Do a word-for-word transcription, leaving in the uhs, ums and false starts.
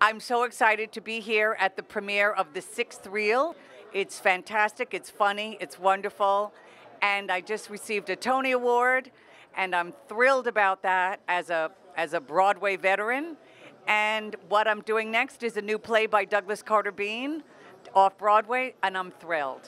I'm so excited to be here at the premiere of the sixth reel. It's fantastic, it's funny, it's wonderful, and I just received a Tony Award, and I'm thrilled about that as a, as a Broadway veteran. And what I'm doing next is a new play by Douglas Carter Beane off Broadway, and I'm thrilled.